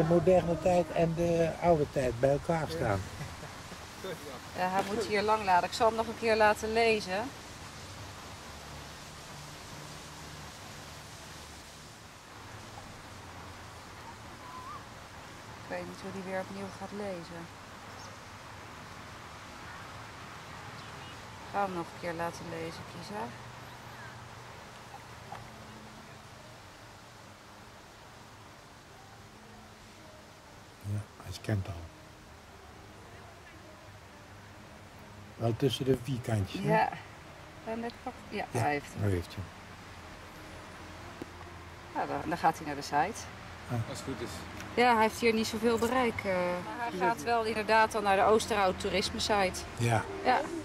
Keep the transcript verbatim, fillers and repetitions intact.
moderne tijd en de oude tijd bij elkaar staan. Ja, hij moet hier lang laden. Ik zal hem nog een keer laten lezen. Ik weet niet hoe die weer opnieuw gaat lezen. Ik ga hem nog een keer laten lezen, Kisa. Ja, hij scant al. Wel tussen de vierkantjes. hè? Ja. En net pakt... ja, Ja, hij heeft hem. daar heeft hij Nou, dan, dan gaat hij naar de site. Als het goed is. Ja, hij heeft hier niet zoveel bereik. Uh. Maar hij gaat wel inderdaad dan naar de Oosterhout toerisme site. hem. Ja. Ja.